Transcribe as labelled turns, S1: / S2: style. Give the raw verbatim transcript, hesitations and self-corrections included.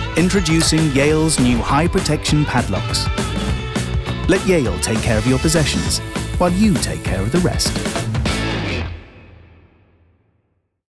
S1: Introducing Yale's new high protection padlocks. Let Yale take care of your possessions, while you take care of the rest.